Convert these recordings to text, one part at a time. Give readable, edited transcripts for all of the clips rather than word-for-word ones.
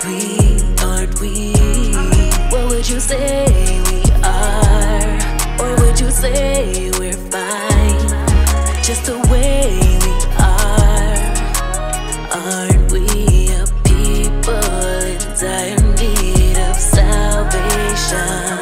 Aren't we? What would you say we are? Or would you say we're fine, just the way we are? Aren't we a people in dire need of salvation?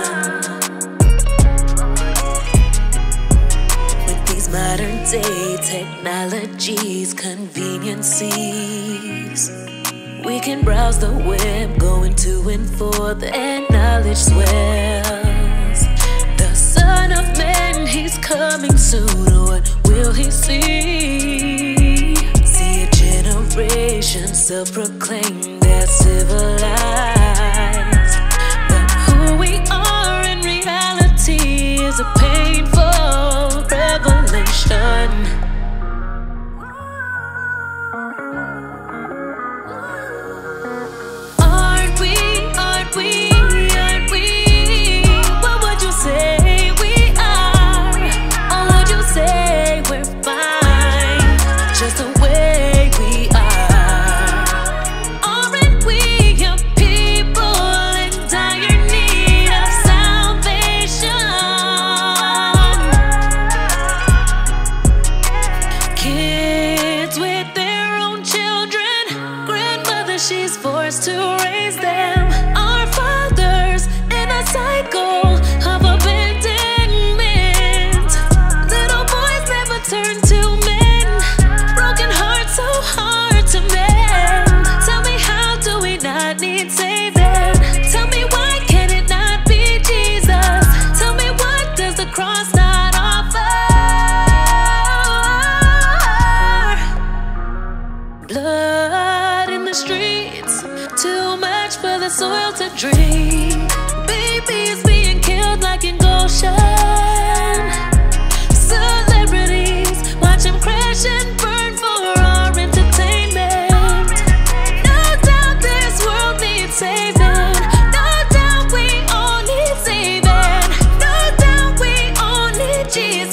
With these modern day technologies, conveniences, we can browse the web, going to and forth, and knowledge swells. The Son of Man, he's coming soon. What will he see? See a generation self-proclaimed as civilized, but who we are in reality is a painful revelation. She's forced to raise them. Our fathers in a cycle of abandonment. Little boys never turn to men. Broken hearts so hard to mend. Tell me, how do we not need saving? Tell me, why can it not be Jesus? Tell me, what does the cross not offer? Blood in the streets, too much for the soil to drink. Babies being killed like in Goshen. Celebrities, watch them crash and burn for our entertainment. No doubt this world needs saving. No doubt we all need saving. No doubt we all need Jesus.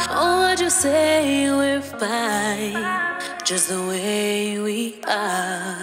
Say we're fine, just the way we are.